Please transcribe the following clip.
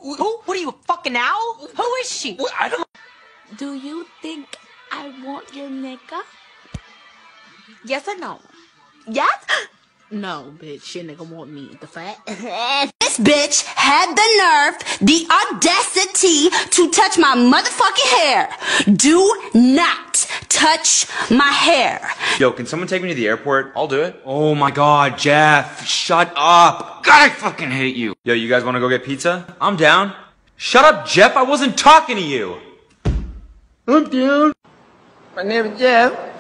Who? What are you, a fucking owl? Who is she? I don't... Do you think I want your nigga? Yes or no? Yes? No, bitch, your nigga want me. The fat? This bitch had the nerve, the audacity to touch my motherfucking hair. Do not touch my hair. Yo, can someone take me to the airport? I'll do it. Oh my god, Jeff, shut up. God, I fucking hate you. Yo, you guys wanna go get pizza? I'm down. Shut up, Jeff, I wasn't talking to you. I'm down. My name is Jeff.